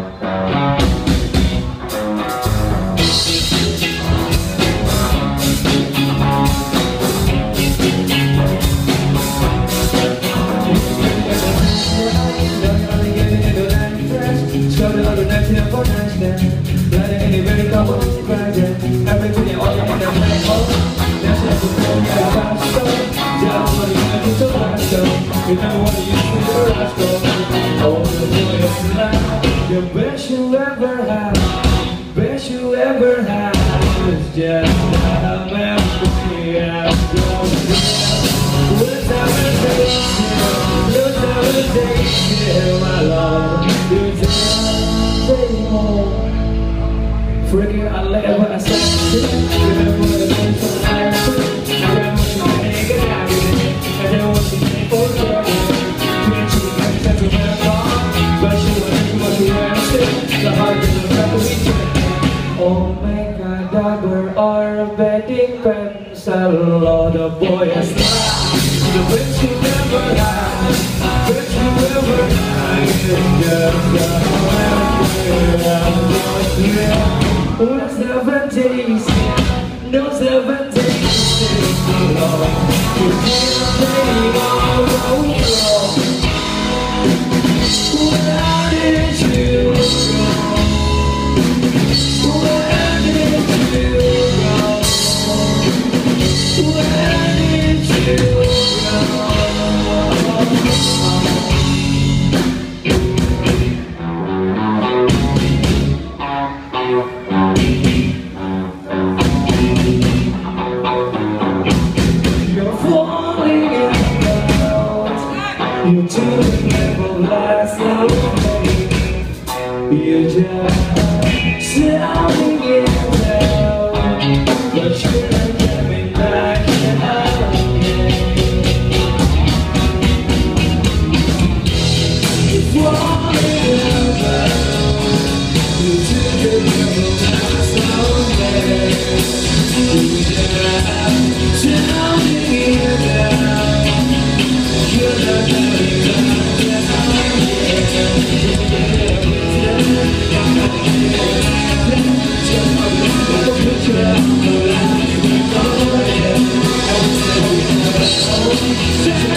You never want to use me for a rascal. Oh, the boy of life, the best you ever had, best you ever had. It's just a memory after my love, you just stay home. Forget I let what I said. Remember what I meant for I ran what you make it happen. I did what you made for the Omega Dabber or betting pencil or the boy is the best you ever had, best you ever had. It's just a memory. 70s, no 70s, too long. You can't play all the where did you go? You two never last long. You just sounding it down, but you're not coming back again. You're falling around. You two never last long. You just sounding it down. You're not coming back again.